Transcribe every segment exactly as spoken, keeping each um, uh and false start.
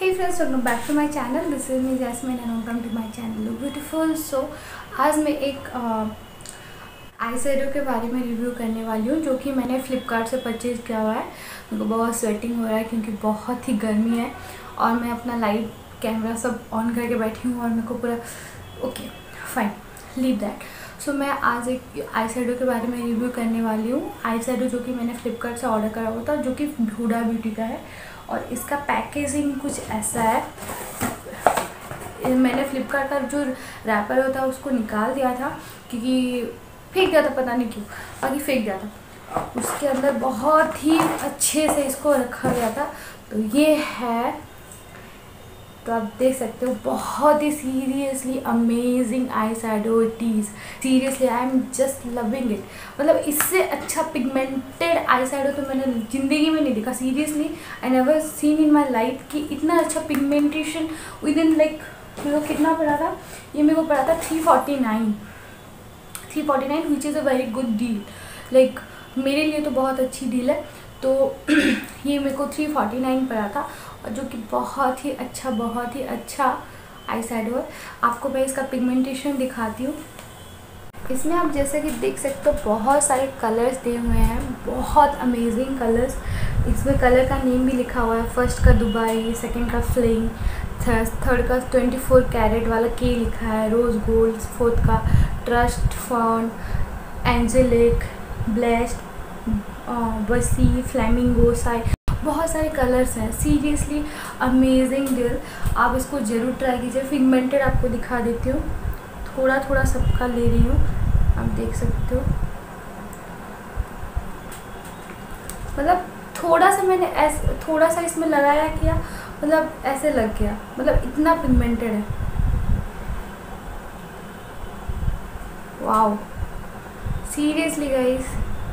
Hey friends, welcome back to my channel. This is me Jasmine and welcome to my channel Look Beautiful. So आज मैं एक eye shadow के बारे में review करने वाली हूँ जो कि मैंने फ्लिपकार्ट से परचेज़ किया हुआ है। मेरे को बहुत स्वेटिंग हो रहा है क्योंकि बहुत ही गर्मी है और मैं अपना लाइट कैमरा सब ऑन करके बैठी हूँ और मेरे को पूरा okay fine leave that. So मैं आज एक आई शेडो के बारे में रिव्यू करने वाली हूँ। आई शेडो जो कि मैंने फ्लिपकार्ट से ऑर्डर करा हुआ था जो कि हुडा ब्यूटी का है और इसका पैकेजिंग कुछ ऐसा है। मैंने फ्लिपकार्ट का जो रैपर होता है उसको निकाल दिया था क्योंकि फेंक दिया था, पता नहीं क्यों, बाकी फेंक दिया था। उसके अंदर बहुत ही अच्छे से इसको रखा गया था। तो ये है, तो आप देख सकते हो बहुत ही seriously amazing eye shadow it is. Seriously I am just loving it. मतलब इससे अच्छा पिगमेंटेड आई शैडो तो मैंने ज़िंदगी में नहीं देखा। Seriously I never seen in my life कि इतना अच्छा पिगमेंटेशन विद इन लाइक मेरे को कितना पड़ा था, ये मेरे को पड़ा था three forty nine three forty nine which is a very good deal. Like मेरे लिए तो बहुत अच्छी डील है। तो ये मेरे को थ्री फोर्टी नाइन पड़ा था और जो कि बहुत ही अच्छा बहुत ही अच्छा आई शैडो है। आपको मैं इसका पिगमेंटेशन दिखाती हूँ। इसमें आप जैसे कि देख सकते हो बहुत सारे कलर्स दिए हुए हैं, बहुत अमेजिंग कलर्स। इसमें कलर का नेम भी लिखा हुआ है। फर्स्ट का दुबई, सेकंड का फ्लिंग, थर्ड का ट्वेंटी फोर कैरेट वाला के लिखा है, रोज़ गोल्ड, फोर्थ का ट्रस्ट, फॉन, एंजेलिक, ब्लेस्ड, बसी, फ्लैमिंगो, साई, बहुत सारे कलर्स हैं। सीरियसली अमेजिंग डील, आप इसको ज़रूर ट्राई कीजिए। पिगमेंटेड आपको दिखा देती हूँ, थोड़ा थोड़ा सबका ले रही हूँ, आप देख सकते हो। मतलब थोड़ा सा मैंने ऐसे थोड़ा सा इसमें लगाया किया, मतलब ऐसे लग गया, मतलब इतना पिगमेंटेड है। वाओ सीरियसली गाइस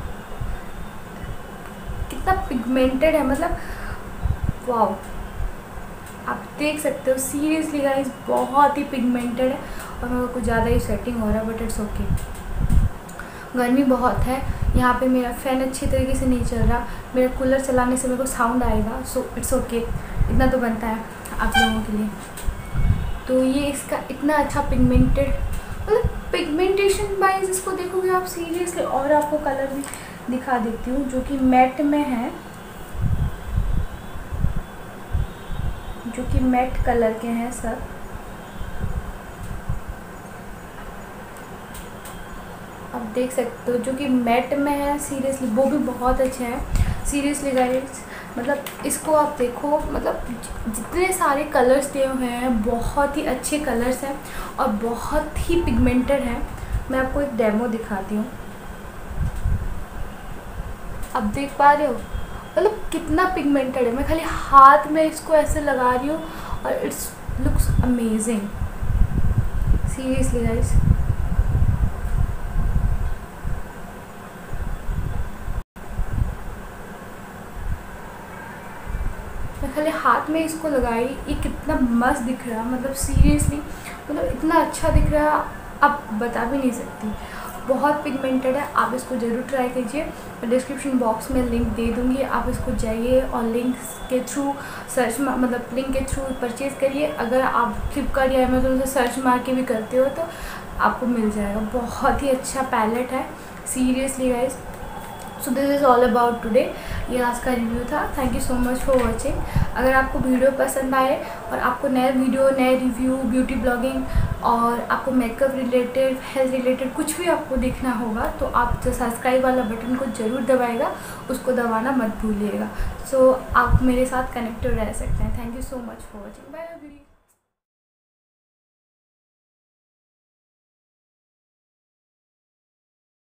कितना पिगमेंटेड है, मतलब वाओ आप देख सकते हो। सीरियसली गाइस बहुत ही पिगमेंटेड है और मेरे को कुछ ज़्यादा ही सेटिंग हो रहा है बट इट्स ओके। गर्मी बहुत है यहाँ पे, मेरा फ़ैन अच्छी तरीके से नहीं चल रहा, मेरा कूलर चलाने से मेरे को साउंड आएगा, सो इट्स ओके, इतना तो बनता है आप लोगों के लिए। तो ये इसका इतना अच्छा पिगमेंटेड, मतलब पिगमेंटेशन वाइज इसको देखोगे आप सीरियसली। और आपको कलर भी दिखा देती हूँ जो कि मैट में है, जो कि मैट कलर के हैं सब। आप देख सकते हो जो कि मैट में है, सीरियसली वो भी बहुत अच्छे हैं। सीरियसली गाइस मतलब इसको आप देखो, मतलब जितने सारे कलर्स दिए हुए हैं बहुत ही अच्छे कलर्स हैं और बहुत ही पिगमेंटेड हैं। मैं आपको एक डेमो दिखाती हूँ, आप देख पा रहे हो मतलब कितना पिगमेंटेड है। मैं खाली हाथ में इसको ऐसे लगा रही हूँ और it's looks amazing seriously guys. मैं खाली हाथ में इसको लगाई, ये कितना मस्त दिख रहा है, मतलब सीरियसली मतलब इतना अच्छा दिख रहा है आप बता भी नहीं सकती। बहुत पिगमेंटेड है, आप इसको ज़रूर ट्राई कीजिए। मैं डिस्क्रिप्शन बॉक्स में लिंक दे दूँगी, आप इसको जाइए और लिंक के थ्रू सर्च मतलब लिंक के थ्रू परचेज़ करिए। अगर आप फ्लिपकार्ट या अमेज़न से सर्च मार के भी करते हो तो आपको मिल जाएगा। बहुत ही अच्छा पैलेट है seriously guys. So this is all about today, ये आज का रिव्यू था। Thank you so much for watching. अगर आपको वीडियो पसंद आए और आपको नए वीडियो, नए रिव्यू, ब्यूटी ब्लॉगिंग और आपको मेकअप रिलेटेड, हेल्थ रिलेटेड कुछ भी आपको देखना होगा तो आप जो सब्सक्राइब वाला बटन को ज़रूर दबाएगा, उसको दबाना मत भूलिएगा। सो so, आप मेरे साथ कनेक्टेड रह सकते हैं। Thank you so much for watching. Bye bye.